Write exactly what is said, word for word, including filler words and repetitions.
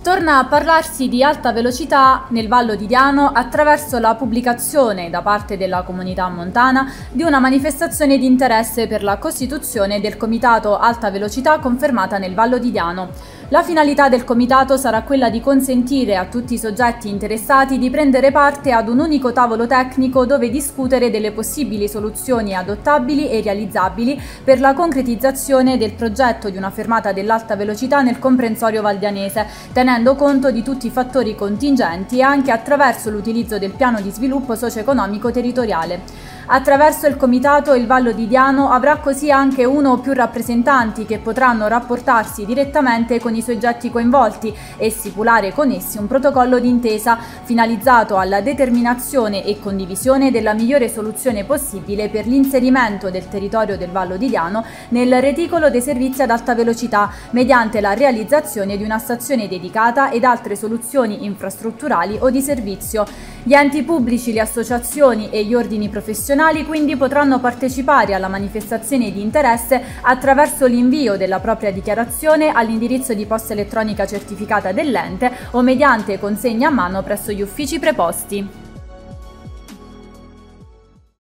Torna a parlarsi di alta velocità nel Vallo di Diano attraverso la pubblicazione da parte della comunità montana di una manifestazione di interesse per la costituzione del Comitato Alta Velocità confermata nel Vallo di Diano. La finalità del comitato sarà quella di consentire a tutti i soggetti interessati di prendere parte ad un unico tavolo tecnico dove discutere delle possibili soluzioni adottabili e realizzabili per la concretizzazione del progetto di una fermata dell'alta velocità nel comprensorio valdianese, tenendo conto di tutti i fattori contingenti e anche attraverso l'utilizzo del piano di sviluppo socio-economico territoriale. Attraverso il comitato il Vallo di Diano avrà così anche uno o più rappresentanti che potranno rapportarsi direttamente con i soggetti coinvolti e stipulare con essi un protocollo d'intesa finalizzato alla determinazione e condivisione della migliore soluzione possibile per l'inserimento del territorio del Vallo di Diano nel reticolo dei servizi ad alta velocità mediante la realizzazione di una stazione dedicata ed altre soluzioni infrastrutturali o di servizio. Gli enti pubblici, le associazioni e gli ordini professionali quindi potranno partecipare alla manifestazione di interesse attraverso l'invio della propria dichiarazione all'indirizzo di posta elettronica certificata dell'ente o mediante consegna a mano presso gli uffici preposti.